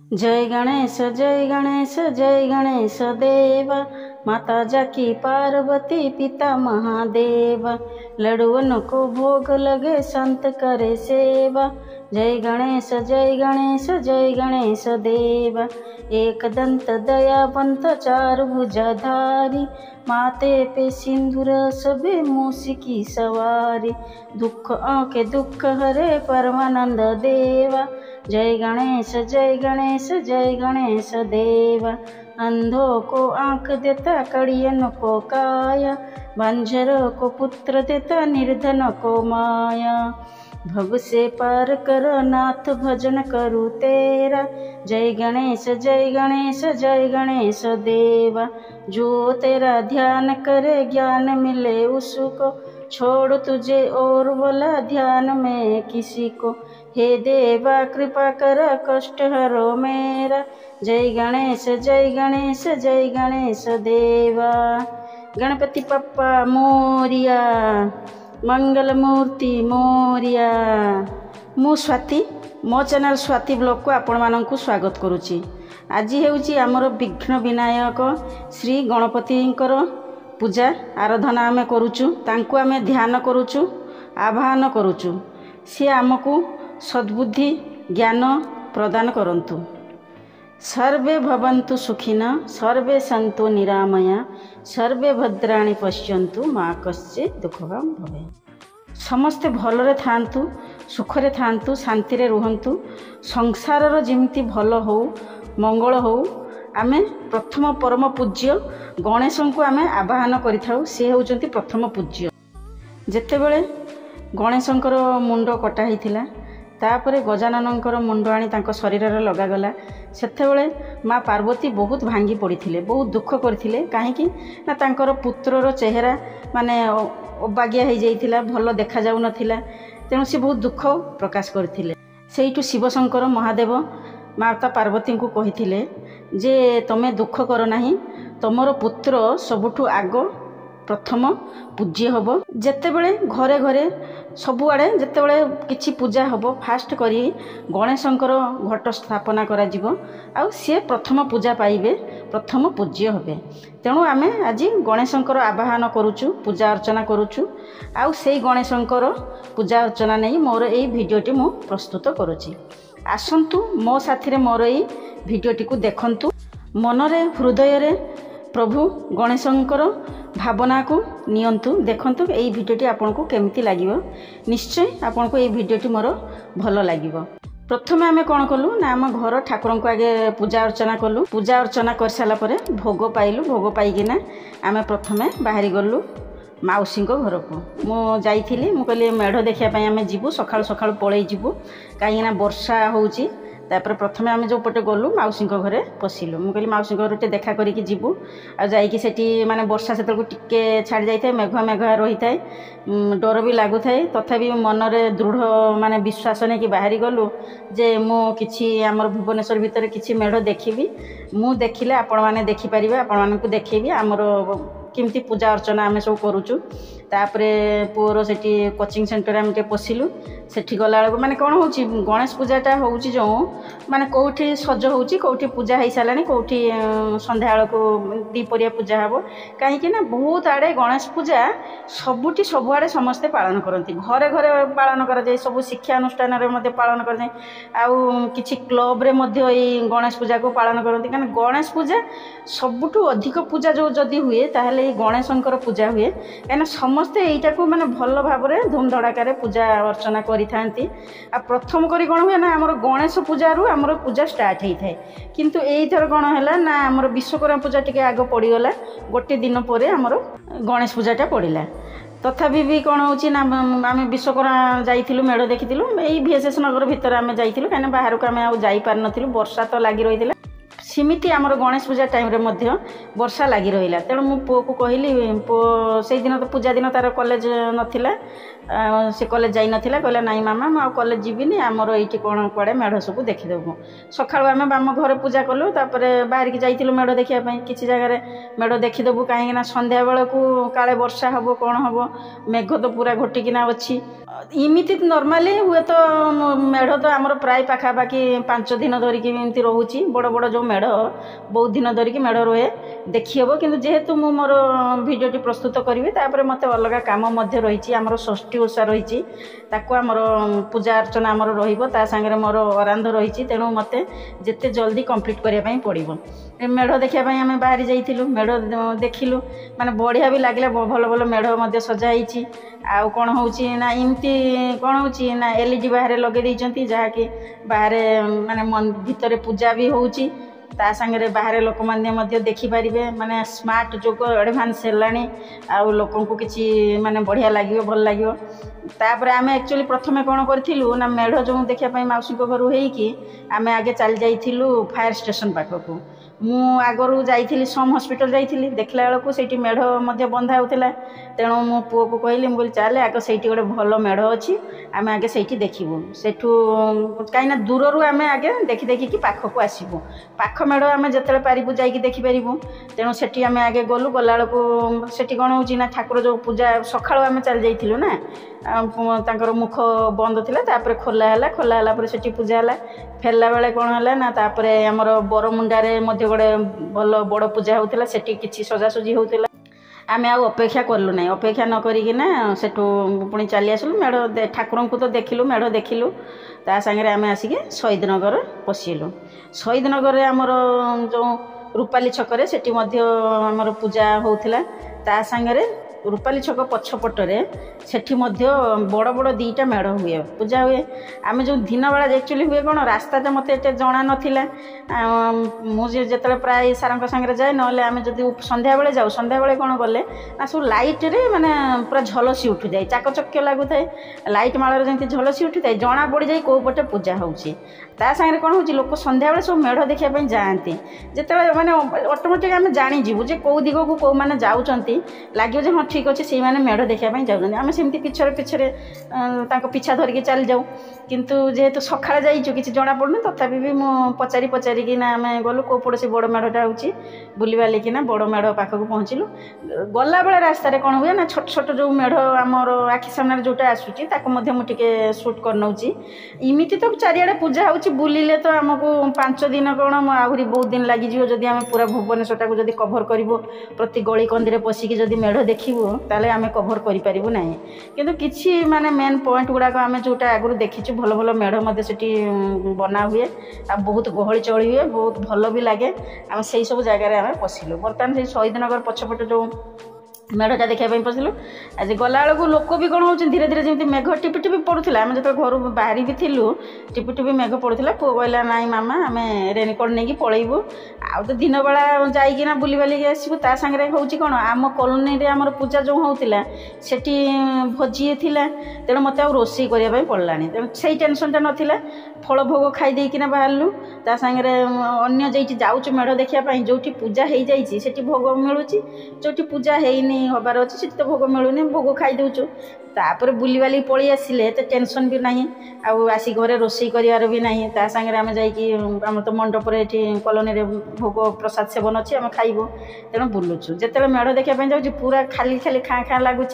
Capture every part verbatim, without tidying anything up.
जय गणेश जय गणेश जय गणेश देवा, माता जाकी पार्वती पिता महादेव। लडुअन को भोग लगे संत करे सेवा। जय गणेश जय गणेश जय गणेश देवा। एक दंत दयावंत चार भुजाधारी, माथे पे सिंदूर सबे मूसी की सवारी। दुख आंके दुख हरे परमानंद देवा। जय गणेश जय गणेश जय गणेश देवा। अंधों को आंख देता कड़ियन को काया, बंजरों को पुत्र देता निर्धन को माया। भव से पार करो नाथ भजन करूँ तेरा। जय गणेश जय गणेश जय गणेश देवा। जो तेरा ध्यान करे ज्ञान मिले उसको, छोड़ तुझे और बोला ध्यान में किसी को। हे देवा कृपा कर कष्ट हरो मेरा। जय गणेश जय गणेश जय गणेश देवा। गणपति पप्पा मोरिया, मंगल मूर्ति मोरिया। मु स्वाति, मो चैनल स्वाति ब्लॉग को आपण मानक स्वागत करुच्ची। आज हेउची आमर विघ्न विनायक श्री गणपतिंकर पूजा आराधना आमे करुचु। तांको आमे ध्यान करुचु, आवाहन करुचु। सी आमको सद्बुद्धि ज्ञान प्रदान करंतु। सर्वे भवन्तु सुखिना, सर्वे सन्तु निरामया, सर्वे भद्राणि पश्यन्तु माँ कश्चित् दुःखभाग् भवेत्। समस्ते भलरे थांतु, सुखरे थांतु, शांति रे रुहंतु। संसारर जेमिति भल हो, मंगल हो। आमे प्रथम परम पूज्य गणेश को आमे आवाहन करिथाउ। से होउचंती प्रथम पूज्य। जेतेबेले गणेशंकर मुंड कटा हिथिला, तापरे गजाननंकर मुंड आनी तांको शरीर रे लगागला। सेतेबेले माँ पार्वती बहुत भांगी पड़िथिले, बहुत दुख करथिले। काहेकि ना तांकर पुत्रर चेहरा माने अबागिया हो जाइथिला, भल देखा जाउ नथिला। तेणु से बहुत दुख प्रकाश करथिले। सेइटु शिवशंकर महादेव माता पार्वती को कहिथिले जे तमे दुख कर नाही, तमर पुत्र सबुठु आग प्रथम पूज्य हब। जेतेबेले घरे घरे सबुआड़े जेतेबेले किछि पूजा हब, फास्ट करी गणेशंकर घट स्थापना करा जिवो। आउ से प्रथम पूजा पाइबे, प्रथम पूज्य हबे। तेणु आमे आज गणेशंकर आवाहन करुचु, पूजा अर्चना करुचु। आउ सेई गणेशंकर पूजा अर्चना नहीं मोर एई भिडियोटी मु प्रस्तुत करुची। आसंतु मो साथी रे मोर एई भिडियोटी को देखंतु। मनरे हृदय रे प्रभु गणेशंकर भावना को नियंतु। देखंतु एई भिडियोटी आपन को केमिति लागिवो। निश्चय आपन को एई भिडियोटी मोर भलो लागिवो। प्रथमे आमे कोन कलु ना आम घर ठाकुर को आगे पूजा अर्चना कलु। पूजा अर्चना कर साला परे भोग पाइलु। भोग पाइकिना आमे प्रथमे बाहरी गलु माउसी घर को। मु जाइथिली, मु कहली मेढ़ देखिया पई आमे जिवु, सखाळु सखाळु पळेई जिवु। काहेकि वर्षा होउची। तापर प्रथमे आमे जो पटे गलु माउसी घरे पशिलु। मु कहली माउसी घर टे देखा करिकी जिवु। आ जाइकी सेठी माने वर्षा सेतल को टिके छाड़ी जाइथाय, मेघुआ मेघुआ रही थाए, डर भी लागु थाए। तथापि मनरे दृढ़ माने विश्वास ने कि बाहरी गलु जे मु किछि हमर भुवनेश्वर भितर किछि मेढ़ देखिबी। मु देखिले आपण माने देखि परिबे, आपण मानकु देखैबी हमर केमती पूजा अर्चना आमे सब करूचु। तापरे पुअर सेठी कोचिंग सेंटर आमे टे पशिलु। सेठी गला बेलको माने कोन होउची, गणेश पूजाटा होउची जो माने कोठी सज होउची, कोठी पूजा हेई सालानी, कोठी संध्या बेलको दीपरिया पूजा हबो। काहे कि ना बहुत आड़े गणेश पूजा सबुटी सब आड़े समस्ते पालन करंती। घरे घरे पालन करा जाय, सब शिक्षा अनुष्ठान रे मध्ये पालन कर जाय। आउ किछि क्लब रे मध्ये ई गणेश पूजा को पालन करंती। कारण गणेश पूजा सबुटु अधिक पूजा जो जदी हुए ताहले ई गणेशंकर पूजा हुए। काहे समस्ते एटा को माने भल भाबरे धूम धड़ाका पूजा अर्चना करि थांती। आ प्रथम करी कोन हुए ना हमर गणेश पूजा रु हमर पूजा स्टार्ट हेई थाए। किंतु एई थर कोन हैला ना हमर विश्वकर्मा पूजा टिके आगो पड़ी गला। गोटे दिन परे हमर गणेश पूजाटा पड़िला। तथापि भी कौन होची ना आम विश्वकर्मा जाइथिलु, मेढ़ देखिथिलु। एई वीएसएस नगर भितर आमे जाइथिलु, काहे बाहर को आमे आ जाई पार नथिलु। वर्षा तो लागि रहिथिला। सिमिति आमर गणेश पूजा टाइम रे मध्य वर्षा लागि रहिला। तेणु मु पुओ को कहली, पुओ से दिन तो पूजा दिन तार कॉलेज नथिला, से कॉलेज जाई नथिला। कहला नाई मामा मु आ कॉलेज जीविनी, आमर एइठी कोन पड़े मेढ़ सब देखिदेबु। सकाळु आमे आम घर पूजा कलु। तापरे बाहर की जाइथिलु मेढ़ देखिया पई। किछि जगह रे मेढ़ देखिदेबु, काहे ना संध्या बेला को काले वर्षा हबो कोन हबो, मेघ तो पूरा घोटिकिना अछि। इमिति नॉर्मली हुए तो मेढ़ तो आमर प्राय पाखापाखि पांच दिन धरिकी एमती रोचे बड़ बड़ जो मेढ़ बहुत दिन धरिकी मेढ़ रोए देखी हे कि जेहेतु मु मोर भिडियोटी प्रस्तुत करी तापर मत अलग काम रही आमर षष्ठी ओषा रही आमर पूजा अर्चना आमर रा सागर मोर अरांध रही तेणु मत जिते जल्दी कंप्लीट करने पड़ो मेढ़ देखापी आम बाहरी जाइलु मेढ़ देखिलु माने बढ़िया भी लगे भल भल मेढ़ सजाई आउ कौन होची ना इमती कौन होची ना एलईडी बाहर लगे देइचंती जहाँकि बाहर माने भितर पूजा भी होची ता संगे बाहर लोक माने देखिपारे माने स्मार्ट जुग एडभांस है आउ लोक को किसी माने बढ़िया लगे भल लगे तापर आम एक्चुअली प्रथमे कौन करूँ ना मेढ़ जो देखापी मौसी घर होइकी आम आगे चली जाइलु फायर स्टेशन पाखक मु आगरू जाइली सम हॉस्पिटल जाइली देखला बेलू से मेढ़ बंधा होता तेणु मो पुओ को कहली मुझे चले आग से गोटे भल मेढ़ अच्छी आम आगे से देखू सेठू कहीं दूर आम आगे देखी देखिकी पाखक आसबू पाख मेढ़ आम जिते पारू जा देखिपारू तेणु से आम आगे गलु गला बेलू से कौन हो ठाकुर जो पूजा सकाळु आम चली जाइलु ना तांकर मुख बंद थिला तापर खोला है खोला है से पूजा है फेरला बेले कौन है ना तापर आमर बरमुंडारे गोटे भल बड़ पूजा होता से किसी सजासजी होता आम आ अपेक्षा कलु ना अपेक्षा न करिकिना सेठू पुणी चली आसलु मेढ़ ठाकुर को तो देखिलु मेढ़ देखिलु ता सागे आम आसिक शहीद नगर पशिलु शहीद नगर आमर जो रूपाली छकरे सेठी मध्य आमर पूजा होता ता सागे रूपाली छक पछपटे सेठी मध्य बड़ बड़ दीटा मेढ़ हुए पूजा हुए आम जो दिन बेला एक्चुअली हुए कौन रास्ता मत एत जना नाला मुझे जो प्राय सार सागर जाए ना आम जो संध्या बेले जाऊ संध्या बेले कौन गले ना सब लाइट रे माने पूरा झलसी उठी जाए चाकचक्य लगुए लाइट माल जमी झलसी उठी जाए जना पड़ जाए कौ पटे पूजा होची ता सागे कौन हो लोक संध्या बेले सब मेढ़ देखापी जाती जिते मैंने ऑटोमेटिक आम जाणीजु जे कौ दिग को कौ मैंने जाऊँच लगे जे हाँ ठीक अच्छे से मैंने मेढ़ देखापी जाऊँ आम सेमती पिछड़े पिछड़े पिछा धरिकी चली जाऊँ किंतु जेहेतु सकाଳେ जाइछु किसी जना पड़ुनी तथापि भी मु पचारि पचारिकी ना आम गलु कौ पड़े से बड़ मेढ़टा होची बुली बालिकिना बड़ मेढ़ पाखक पहुँचलु गला बेले रास्तार कौन हुए ना छोट छोट जो मेढ़ आमर आखि सामने जोटा आसूची ताको मध्य मु टिके शूट कर नउची इमिति तो चारिआडे पूजा होची बुलिले तो आमको पांच दिन कौन आहरी बहुत दिन लगिଯିव जदि आम पूरा भुवनेश्वरटाକୁ जदि कभर करिवो प्रति गली कंदी रे पशिकी जदि मेढ़ देखिवो ताले आम कभर करि परिबो नाही किंतु किछि माने मेन पॉइंट गुडाक आम जोटा आगु देखिछु भल भल मेढ़ मध्य सेठी बना हुए आ बहुत गहली चली हुए बहुत भल भी लगे आम से सब जगार आम पशिलु बर्तमान से शहीद नगर पछपटे जो मेढ़टा देखापी पशिलु आज गला बेलू लोक भी कौन हो धीरे धीरे जमी मेघ टिपि टिपि पड़ूला आम जो घर बाहरी भी थिलु टिपि टिपि मेघ पड़ूला पुओ कहला नाई मामा आम रेनकोट नहीं पलैबू आउ तो दिन बेला जाइकिना बुली बालिकी आसबू ता सागे होची कौन आम कॉलोनी रे आमर पूजा जो होता सेठी भोजी थिला तेणु मत रोषे करने पड़ला तेणु से टेनसनटा नाला फल भोग खाई देकिना बाहरलु ता सागे अन्य जेठी जाऊँ मेढ़ देखापी जो पूजा हो जाइए सेठी भोग मिलूँ जो पूजा हैनी हबार अच्छे से तो भोग मिलूनी भोग खाई दौचु तापर बुली बाली पलि आसिले तो टेंशन भी नहीं आउ आसी घरे रोषे करार भी नहीं ता सागे आम जाम तो मंडप कॉलोनी रे भोग प्रसाद सेवन अच्छी आम खाइबू तेणु बुलुचु जिते मेढ़ देखापी जाऊँ पूरा खाली खाली खाँ खाँ लगुच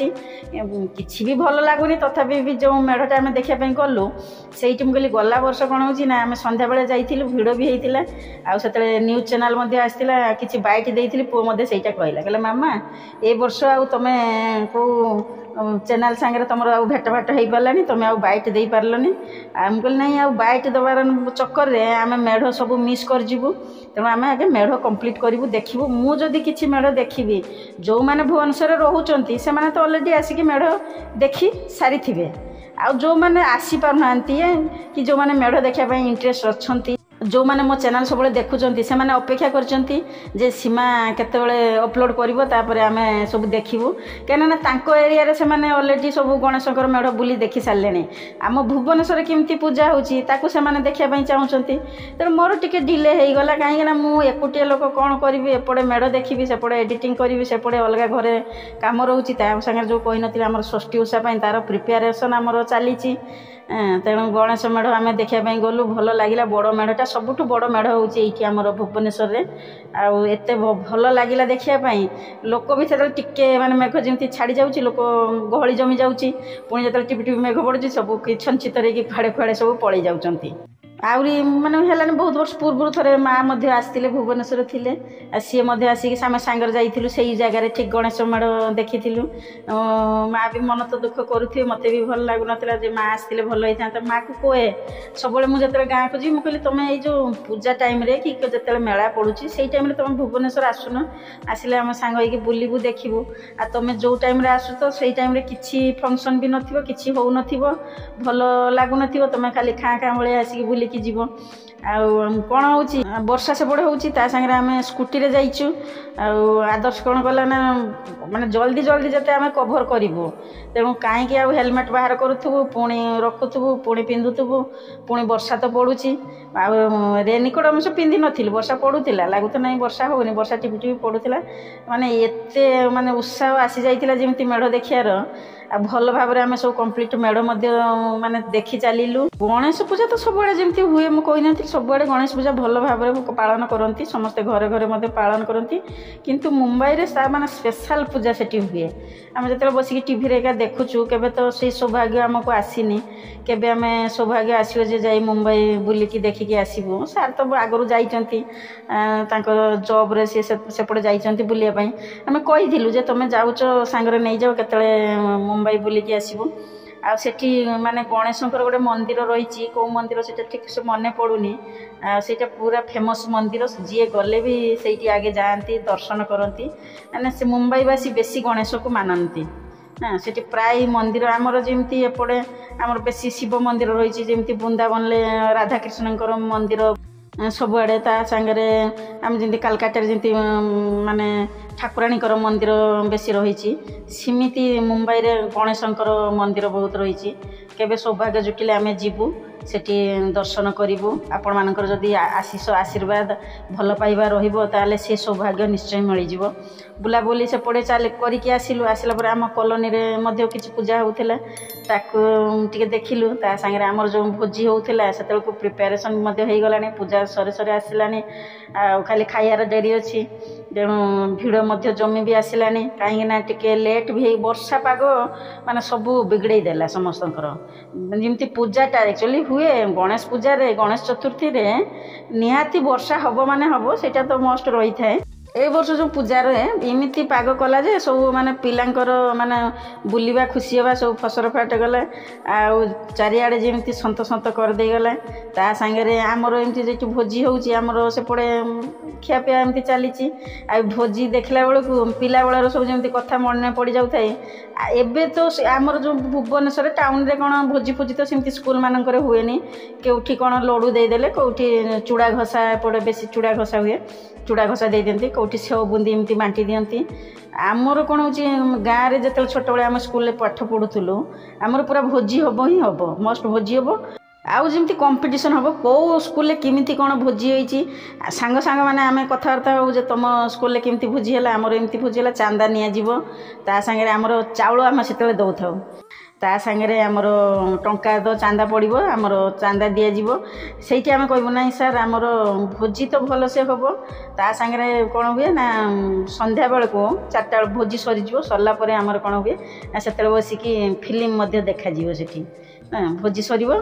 कि भी भल लगुनि तथापि भी जो मेढ़टा आम देखापी गलु से कहली गला वर्ष कौन हो ना आम संध्या बेले जाइलु भिड़ भी होता आउ से न्यूज चैनल आसला कि बैट देती पुओ से कहला कहला मामा ए वर्ष आउ तुम कौ चैनल सांगे तुम आउ भेट भाट हो पारानी तुम आउ बैट दे पारलनी आम कहली नहीं आउ बैट देवार चक्कर में आम मेढ़ सब मिस करजु तेणु आम आगे मेढ़ कंप्लीट करूँ देखू मुझे किसी मेढ़ देखी जो मैंने भुवनेश्वर रोचंती से तो अलरेडी आसिक मेढ़ देखी सारी थे आ जो मैंने आसी पार ना कि जो मैंने मेढ़ देखापी इंटरेस्ट अच्छा जो मैंने मो चैनल सब देखुं से मैंने अपेक्षा कर सीमा केतबेले अपलोड कर आम सब देखू कहीं एरिया से मैंने अलरेडी सब गणेशकर मेढ़ बुली देखी सारे आम भुवनेश्वर केमती पूजा होची देखापी चाहूँगी तेणु मोर टिके डिले हो गला कहीं मुझे एकुटिया लोक कौन करी एपटे मेढ़ देखी सेपटे एडिटिंग करी सेपटे अलग घरे काम रोचे सागर जो कही नी आम षष्ठी ओषा तार प्रिपेरेसन आमर चली तेणु गणेश मेढ़ आम देखापी गलु भल लगे बड़ मेढ़टा सबुठ बड़ मेढ़ होती आमर भुवनेश्वर में आते भल लगे देखापी लोक भी से टिके माने मेघ जमी छाड़ी जाऊँगी लोक गहली जमी जाऊँगी पुणी जो टिपि टिपि मेघ पड़ुची सब छंचित फाड़े फाड़े सब पलि जाऊँच आहरी माने है बहुत वर्ष पूर्व थे माँ आसते भुवनेश्वर थे सी आसिक आम सांगर जाइलु से जगार ठीक गणेश मेढ़ देखी माँ भी मन तो दुख करुवे मत भी भल लगुन माँ आसते भल होता माँ को कहे सब मुझे गाँव को जी मुझे तुम यो पूजा टाइम रे कि जो मेला पड़ुची से टाइम तुम भुवनेश्वर आसुन आसिले आम सांग होगी बुलू देखू आ तुम जो टाइम आसु तो से टाइम किसी फंक्शन भी नथिबो किसी हो नथिबो भल लगुन तुम खाली खाँ खाँ भाई आसिक बुलिकी जीव कौन हो वर्षा सेपटे होंगे आम स्कूटी रे जाइचु आदर्श कौन कला ना माने जल्दी जल्दी जते आम कभर करूँ तेणु कहीं हेलमेट बाहर करूँ पुणी रखुबू पुणी पिंधुबू पुणी वर्षा तो पड़ुची रेनकोट हम सब पिंधि नी वर्षा पड़ूला लगू तो नहीं वर्षा होनी वर्षा टिपि टिपि पड़ूला माने एते माने उत्साह आसी जाइतिला जेमती मेढ़ देखियार आ भल भाव में आम सब कम्प्लीट मेढ़ माने देखी चलू गणेश पूजा तो सब जमी हुए मुझे कही नी सब गणेश पूजा भल भाव में पालन करती समस्ते घरे घरे पालन करती किंतु मुंबई रे माने स्पेशल पूजा सेठी हुए आम जो बसिक टीवी रे देखुचु केबे तो से सौभाग्य आमको आसीनी केबे आम सौभाग्य आसो जे जाई मुंबई बुलिकी देखिकी आसबू सार तो आगु जाइंती जॉब रे सी सेपटे जाइंती बुलियापाई आम कही जे तुम जाऊच सांगरे नहीं जाओ केतले मुंबई बुलिकी आसबू आ सेठी माने गणेशंकर गोटे मंदिर रही कौ मंदिर से ठीक से मन पड़ूनी से पूरा फेमस मंदिर जी गले भी से आगे जाती दर्शन करती मैंने से मुंबईवासी बेसी गणेश को मानती हाँ से प्राय मंदिर आमर जमी एपटे आमर बेसी शिव मंदिर रही जमी वृंदावन राधाकृष्णकर मंदिर सबुआड़े ता सांगरे आम जमी कालकाटा जमी माने ठाकुराणीकर मंदिर बेसी रही सिमिति मुंबई रे गणेशंकर मंदिर बहुत रही केबे सौभाग्य जुटिले आम जीवु सेठी दर्शन करूँ आपण मानकर जदि आशीष आशीर्वाद भल पाइबा रहिबो ताले से सौभाग्य निश्चय मिल बुलाबुली से पड़े चल करके आसिलु आसला पर आम कॉलोनी रे मध्य किछि पूजा होउथिला ताकू टिके देखिलु ता संगे आमर जो भोजी होउथिला सेतल को प्रिपरेशन मध्य हो गलानी पूजा सरे सरे आसिलानी आ खाली खाइयार डेरी अछि तेणु भिड़ मध्य जमी भी आसिलानी कहीं टिके लेट भी वर्षा पाग माने सबू बिगड़े देला समस्तंकर जमती पूजाटा एक्चुअली हुए गणेश पूजा रे गणेश चतुर्थी रे निहाती वर्षा हब माने हब सेटा तो मस्ट रही थाए ए वर्ष जो पूजा रे एमती पाग कला जे सब माने पिलांकर माने बुलिबा खुशी हवा सब फसर फाट गला आ चारिआडे जेमती सन्त सन्त कर दे गला ता संगे रे हमरो एमती जे भोजी होउची हमरो से पड़े खिया पिया एमती चलीची आ भोजी देखला बेल को पिला बेलार सब जेमती कथा मन पड़ जाउ थाए एबे तो आमर जो भुवनेश्वर टाउन रे कोन भोजी फुजी तो सेमती स्कूल मानकर हुएनी केउठी कोन लडू दे देले कोउठी चूड़ा घसा पड़े बेसी चूड़ा घसा हुए चूड़ा घसा दे दियंती कोठी सेव बुंदी एमती बांटी दियंती आमर कौन हो गाँव में जो छोट बड़े आम स्कूल पाठ पढ़ुलु आमर पूरा भोजी हम ही हम मस्ट भोजी हम आउ जमी कंपिटिशन हम कौ स्कूल केमिति कौन भोजी होती सांग सांग मैंने आम कथबार्ता हो जे तुम स्कूल केमिति भोजी है आमर एमती भोजी है चांदा नियाजिबो ता सांगे आमर चाउल आम से दौ था ता सांगे आमर टंका तो चांदा पड़ो आमर चांदा दिज्व से आम कहूँ ना सार आमर भोजी तो भल से हम ता सांगे कौन हुए ना संध्या बेल को चार्टा भोजी सरीज सरलापर आमर कौन हुए ना से बसिकी फिल्म देखा से भोजी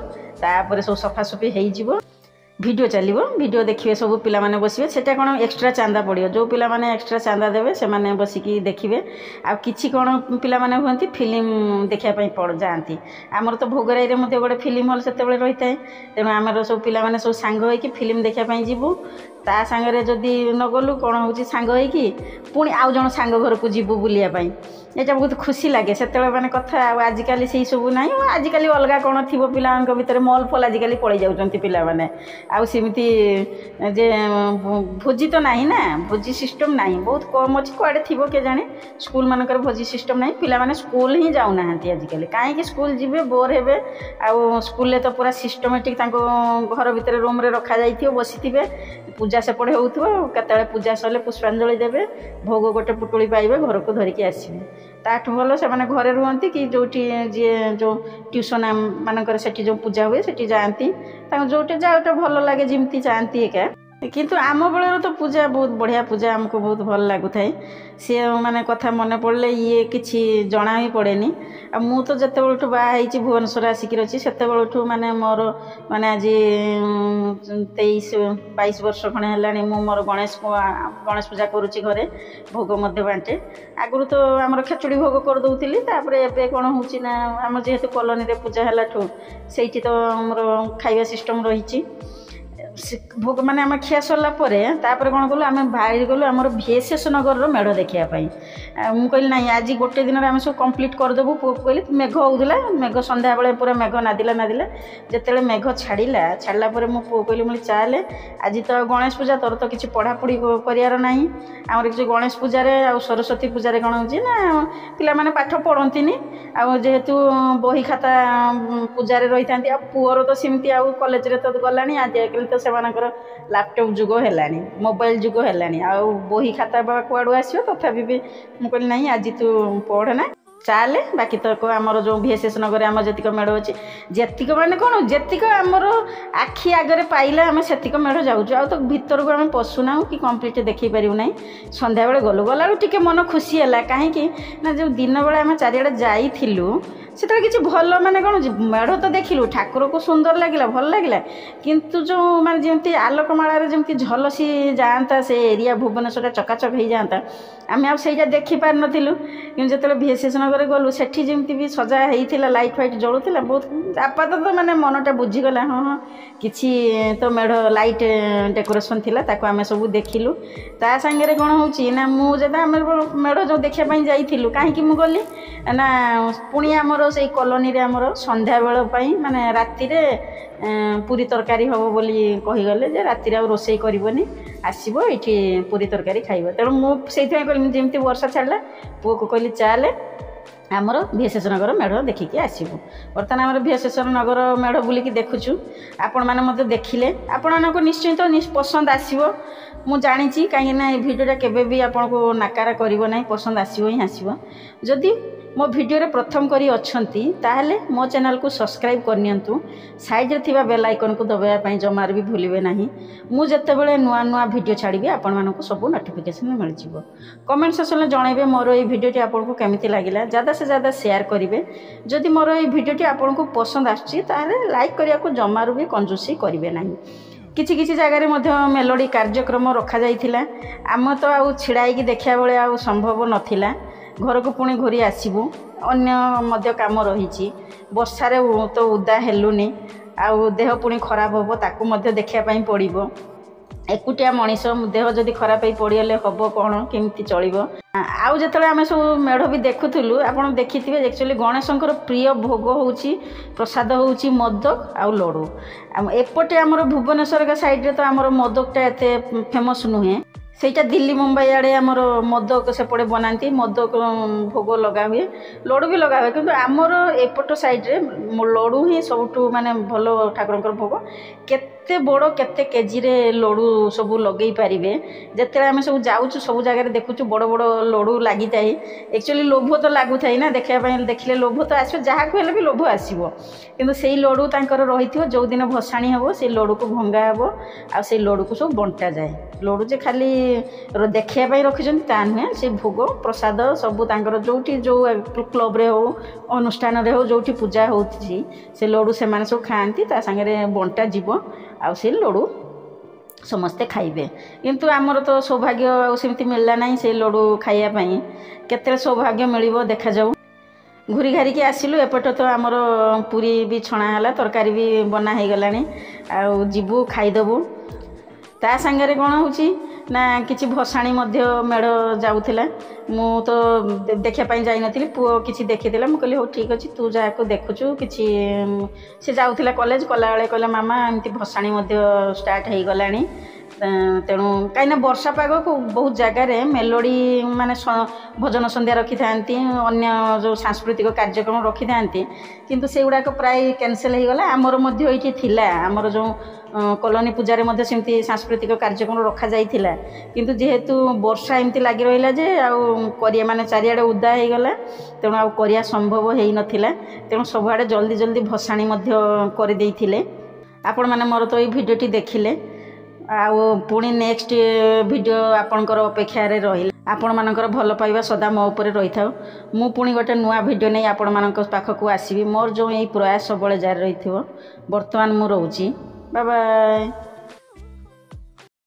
सर सब सफासफी हो वीडियो चलो वीडियो देखिए सब पिला माने बसिबे सेटा कौन एक्स्ट्रा चांदा पड़ो जो पिला माने एक्स्ट्रा चांदा देवे से माने बसिकी देखिए आ किछि कौन पिला माने हुंती फिल्म देखिया पई पड़ जाती आमर तो भोगराई रे मते गोटे फिल्म हॉल सेते बेले रही थाए तेणु आमर सब पिला माने सब सांग होइकी फिल्म देखिया पई जीवु ता सांगरे जदि न गलु कौन होउची सांग होइकी पुणी आउ जण सांग घर को जीवु बुलिया पई एटा बहुत खुशी लगे से माने कथा आजिकल से सब ना आजिकल अलग कौन थी पिला भितर मल फल आजिकल पड़े जाऊँच पिला माने आउ सेमती जे भोजी तो नहीं ना भोजी सिस्टम नहीं बहुत कम अच्छी कुआड़े थी के जाने स्कूल मानकर भोजी सिस्टम नहीं पिला माने स्कूल ही जाऊना आजिकल कहीं स्कूल जी बोर हे आउ स्कूल तो पूरा सिस्टमेटिक घर भितर रूम रे रखा जाइथिबो बसिथिबे पूजा सेपटे होउथबो केतले पूजा सरले पुष्पांजलि देबे भोग गोटे पुटुली पाइबे घर को धरिकी आसिबे ताठू भल से घरे रुहति कि जो जी जो ट्यूशन मानकर से जो पूजा हुए से जाती जो जहाँ भल लगे जमी चाहती एका किंतु आम बेलर तो पूजा बहुत बढ़िया पूजा आमको बहुत भल लगुए सी माने कथा मन पड़े ये किसी जना ही पड़ेनी आ मु तो जिते बलू बाहर भुवनेश्वर आसिक अच्छी से माने मोर माने आज तेईस बाईस वर्ष खड़े है मोर गणेश गणेश पूजा करुच्ची घरे भोग बांटे आगुरी तो आम खेचुड़ी भोग करदे एवं कौन होना आम जेहेतु कॉलोनी रे पूजा है से तो आमर खाଇବା सिस्टम रही भोग माने आम खिया सरला तापर कौन कलु आम बाहर गलु आम भिएसएस नगर मेढ़ देखापी मुझे कहली ना आज गोटे दिन आम सब कम्प्लीट करदेबू पुओ कहली मेघ होता मेघ संध्या बेले पूरा मेघ नादिला नादिला जिते मेघ छाड़ा छाड़ा मो पुओ कहली मुझे चाले आज तो गणेश पूजा तोर तो किसी पढ़ापढ़ी करार ना आमर किसी गणेश पूजा आ सरस्वती पूजा कौन हो पिला माने पाठ पढ़ती जेहेतु बही खाता पूजा रही था पुअर तो सेमती आउ कॉलेज रे तो गला आजिकल तो से लैपटॉप जुग है मोबाइल जुग है आ बही खाता कुआड़ आसो तथापि भी मुझे कहली नहीं आज तू पढ़ना चाले बाकी तो आमर जो भिएसएस नगर आम जी मेढ़ अच्छी जी माने कौन जी आमर आखि आगे पाइले आम से मेढ़ जाऊँ आ तो भीतर को आम पशुना कि कम्प्लीट देखी पारू ना संध्या बेले गलु गला टे मन खुशी है कहीं ना जो दिन बेले आम चारिड़े जाइलु से किसी भल माने कौन मेढ़ तो देखिलु ठाकुर को सुंदर लगे भल लगे किंतु जो माने जमी आलोकमाला जमी झलसी जाता से एरिया भुवनेश्वर चकाचक हो जाता आम आ से देखी पार नथिलु कि जो भिएसएस नगर गलु सेठी जमी भी सजा होता लाइट फाइट जलूला बहुत आपातत तो माने मनटा बुझीगला हाँ हाँ किसी तो मेढ़ लाइट डेकोरेशन थिला ताको आमे सब देखिलु ता संगे कौन होना मुझे आम मेढ़ जो देखापी जाइलु कहीं मुझे गली ना पुणी आमर से कॉलोनी रे आमर संध्या बेल माने राति रे पूरी तरकारी हम बोली कहीगले जे राति आ रोसई करनी आसब ये पूरी तरकारी खाइब तेणु मुझे कहली जमी वर्षा छाड़ा पुओ को कहली चाले आमर भिएसएस नगर मेढ़ देखिकी आसबू बर्तमान आम भिएसएस नगर मेढ़ बुलिकी देखुचु आपण मैंने मत देखिले आपण को निश्चित पसंद आसो मु जानी कहीं भिडियोटा केबे भी आपन को नाकारा करिवो नहीं पसंद आसो ही आसो जदि मो वीडियो रे प्रथम करी अछंती ताहले मो चैनल को सब्सक्राइब करनियंतु साइड रे थिबा बेल आइकन को दबाया पई जमार भी भूलिबे नाही मु जत्ते बेले नुआ नुआ वीडियो छाड़ीबे आपन मानको सब नोटिफिकेशन मिल जिवो कमेंट सेक्शन में जणाइबे मोर ए वीडियोटी आपन को केमिति लागिला ज्यादा से ज्यादा शेयर करिवे जदि मोर ए वीडियोटी आपन को पसंद आछि ताहले लाइक करिया को जमार भी कंजूसी करिवे नाही किछि किछि जगह मध्य मेलोडी कार्यक्रम रखा जाइथिला आम तो आउ छिड़ाई देखा बेले आउ संभव नथिला घर को पुणी घूरी आसबू अन्य काम रही वर्षारे तो उदा हेलुनी आउ देह पुणी खराब हम ताकू देखापी पड़ो एकुटिया मनीष देह जदि खराब हो पड़गले हम कौन केमती चलो आउ जो आम सब मेढ़ भी देखुलु आप देखी थे एक्चुअली गणेशंकर प्रिय भोग हूँ प्रसाद हूँ मोदक आउ लड्डू एपटे आमर भुवनेश्वर का साइड रे तो आमर मोदकटा एते फेमस नुहे सेटा दिल्ली मुंबई आड़े आमर मोदक सेपटे बनाती मोदक भोग लगा हुए लड्डू भी लगा हुए किंतु आमर एपट साइड रे लड्डू ही सबुठु माने भल ठाकुरंकर भोग केते बड़ केते केजी रे लड्डू सब लगे पारे जिते आम सब जाऊँ सब जगह देखुचु बड़ बड़ लड्डू लगी थाए एक्चुअली लोभ तो लगु थाए ना देखा देखिले लोभ तो आसो जहाँ को भी लोभ आसो किंतु से लड्डू तांकर रही जो दिन भसाणी हम से लड्डू को भंगा हम आ से लड्डू को सब बंटा जाए लड्डू जे खाली देखापी रखिंट ता नुहे से भोग प्रसाद सबू तांकर जो जो क्लब रे हो अनुष्ठान रे हो जो पूजा हो से लड्डू से माने सब खाती ता संगे बंटा जीव आ से लड्डू समस्ते खाइबे किंतु आमर तो सौभाग्य सेमती मिलला नहीं से लड्डू खाइबापी केते सौभाग्य मिलिबो देखा जाऊ घूरी घारिकी आसिलु एपट तो आमर पूरी भी छणा है तरकारी भी बना हो गलानी आउ जीवु खाईदेबू ता संगे कौन होची ना किसी भसाणी मेढ़ जाऊला मु तो देखापी जाइनी पुओ किसी देखीला मुझे कहली हो ठीक अच्छे तू जहाँ देखुचु किसी से जाऊला कॉलेज कला बेले कहला मामा एमती भसाणी स्टार्ट हो गलानी तेणु कहीं वर्षा पाग को बहुत जगार मेलोडी माने भजन संध्या रखी था अन्य जो सांस्कृतिक कार्यक्रम रखी था किंतु से गुड़ाक प्राय कैंसल हो गला। आमर मध्य थिला आमर जो कॉलोनी पूजारे मध्य सेमती सांस्कृतिक कार्यक्रम रखा जाइथिला किंतु जेहेतु वर्षा एमती लगी रहिला जे आउ करिया माने चारिआडे उदा हो गला तेणु आउ करिया संभव हो नथिला तेणु सबुआडे जल्दी जल्दी भसाणी मध्य कर देइथिले। आपण माने मोर तो ये भिडियोटी देखिले आउ पुणी नेक्स्ट वीडियो आपणकर अपेक्षा रही आपण मानकर भल पाइबा सदा मो उपरे रही था। मु पुणी गोटे नुआ वीडियो नहीं आपण मानक पाखक आसबि। मोर जो यही प्रयास सब जारी रही। बर्तमान मु रोची बाय बाय।